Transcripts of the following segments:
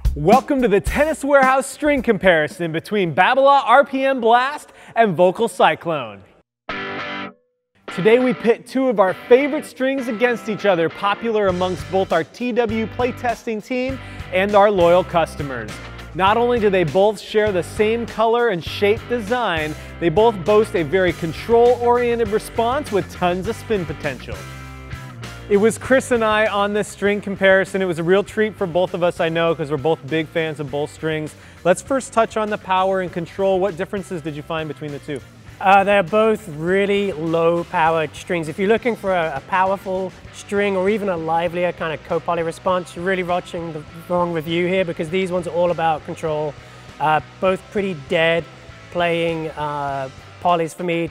Welcome to the Tennis Warehouse string comparison between Babolat RPM Blast and Volkl Cyclone. Today we pit two of our favorite strings against each other, popular amongst both our TW playtesting team and our loyal customers. Not only do they both share the same color and shape design, they both boast a very control-oriented response with tons of spin potential. It was Chris and I on this string comparison. It was a real treat for both of us, I know, because we're both big fans of both strings. Let's first touch on the power and control. What differences did you find between the two? They're both really low-powered strings. If you're looking for a powerful string or even a livelier kind of co-poly response, you're really watching the wrong review here, because these ones are all about control. Both pretty dead playing polys for me.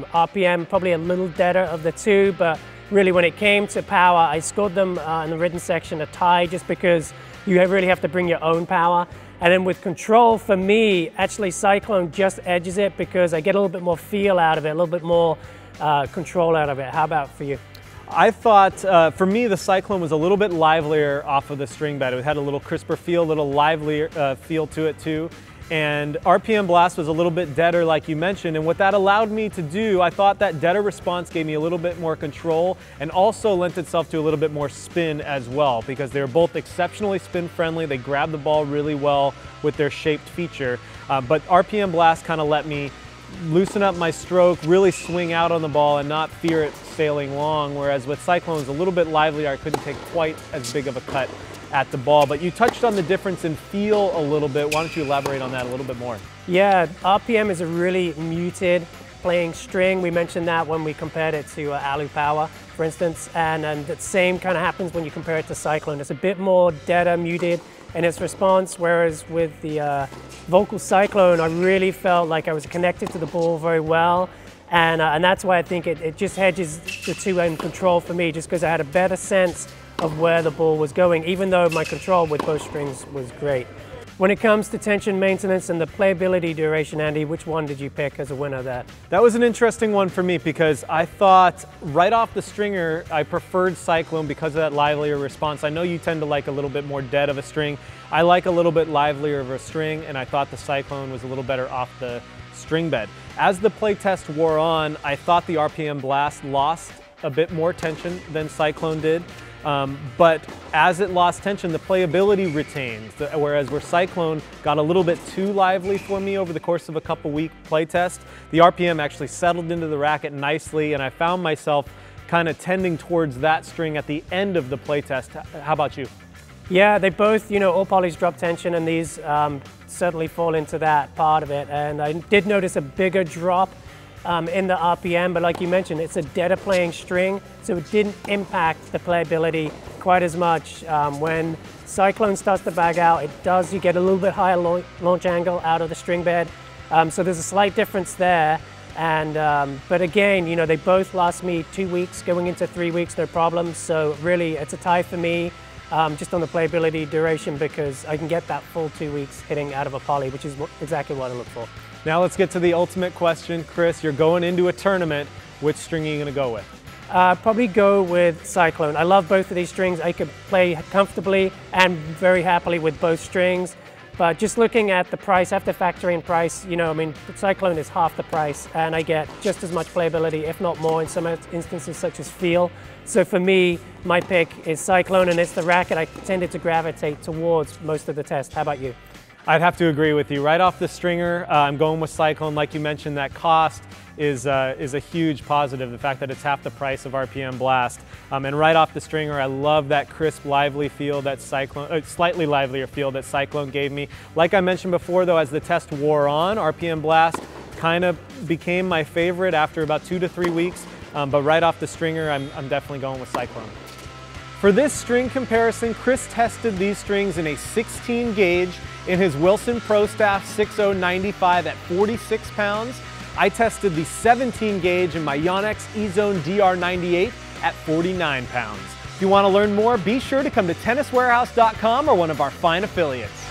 RPM probably a little deader of the two, but really when it came to power, I scored them in the written section a tie, just because you really have to bring your own power. And then with control, for me, actually Cyclone just edges it, because I get a little bit more feel out of it, a little bit more control out of it. How about for you? I thought, for me, the Cyclone was a little bit livelier off of the string bed. It had a little crisper feel, a little livelier feel to it too. And RPM Blast was a little bit deader, like you mentioned, and what that allowed me to do, I thought that deader response gave me a little bit more control and also lent itself to a little bit more spin as well, because they were both exceptionally spin friendly. They grabbed the ball really well with their shaped feature, but RPM Blast kind of let me loosen up my stroke, really swing out on the ball and not fear it sailing long, whereas with Cyclone it was a little bit livelier. I couldn't take quite as big of a cut at the ball. But you touched on the difference in feel a little bit. Why don't you elaborate on that a little bit more? Yeah, RPM is a really muted playing string. We mentioned that when we compared it to Alu Power, for instance, and the same kind of happens when you compare it to Cyclone. It's a bit more deader, muted in its response, whereas with the Volkl Cyclone, I really felt like I was connected to the ball very well, and that's why I think it just hedges the two in control for me, just because I had a better sense of where the ball was going, even though my control with both strings was great. When it comes to tension maintenance and the playability duration, Andy, which one did you pick as a winner there? That was an interesting one for me, because I thought right off the stringer I preferred Cyclone because of that livelier response. I know you tend to like a little bit more dead of a string. I like a little bit livelier of a string, and I thought the Cyclone was a little better off the string bed. As the playtest wore on, I thought the RPM Blast lost a bit more tension than Cyclone did. But as it lost tension, the playability retains, whereas where Cyclone got a little bit too lively for me over the course of a couple-week playtest, the RPM actually settled into the racket nicely, and I found myself kind of tending towards that string at the end of the playtest. How about you? Yeah, they both, all polys drop tension, and these certainly fall into that part of it. And I did notice a bigger drop in the RPM, but like you mentioned, it's a deader playing string, so it didn't impact the playability quite as much. When Cyclone starts to bag out, you get a little bit higher launch angle out of the string bed, so there's a slight difference there. And but again, they both last me 2 weeks, going into 3 weeks, no problem. So really, it's a tie for me, just on the playability duration, because I can get that full 2 weeks hitting out of a poly, which is exactly what I look for. Now let's get to the ultimate question. Chris, you're going into a tournament. Which string are you going to go with? Probably go with Cyclone. I love both of these strings. I could play comfortably and very happily with both strings. But just looking at the price, I have to factor in price. Cyclone is half the price, and I get just as much playability, if not more, in some instances such as feel. So for me, my pick is Cyclone, and it's the racket I tended to gravitate towards most of the test. How about you? I'd have to agree with you. Right off the stringer, I'm going with Cyclone. Like you mentioned, that cost is a huge positive, the fact that it's half the price of RPM Blast. And right off the stringer, I love that crisp, lively feel that Cyclone, slightly livelier feel that Cyclone gave me. Like I mentioned before, though, as the test wore on, RPM Blast kind of became my favorite after about 2 to 3 weeks. But right off the stringer, I'm definitely going with Cyclone. For this string comparison, Chris tested these strings in a 16 gauge in his Wilson Pro Staff 6095 at 46 pounds. I tested the 17 gauge in my Yonex E-Zone DR98 at 49 pounds. If you want to learn more, be sure to come to tenniswarehouse.com or one of our fine affiliates.